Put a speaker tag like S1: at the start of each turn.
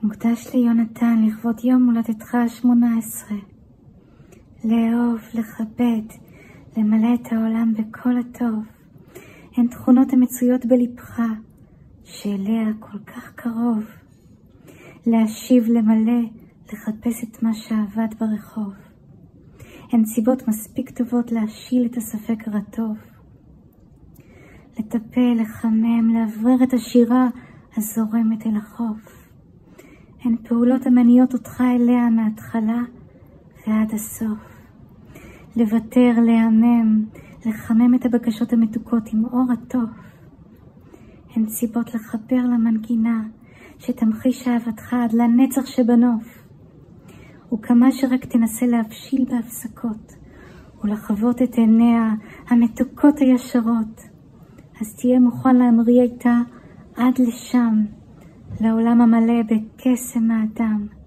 S1: מוקדש ליונתן לכבוד יום הולדתך ה-18. לאהוב, לכבד, למלא את העולם בכל הטוב. הן תכונות המצויות בלבך, שאליה כל כך קרוב. להשיב, למלא, לחפש את מה שעבד ברחוב. הן סיבות מספיק טובות להשיל את הספק הרטוב. לטפל, לחמם, להברר את השירה הזורמת אל החוף. הן פעולות המניעות אותך אליה מההתחלה ועד הסוף. לוותר, להמם, לחמם את הבקשות המתוקות עם אור הטוב. הן סיבות לחבר למנגינה שתמחיש אהבתך עד לנצח שבנוף. וכמה שרק תנסה להבשיל בהפסקות ולחוות את עיניה המתוקות הישרות, אז תהיה מוכן להמריא איתה עד לשם, לעולם המלא בקסם האדם.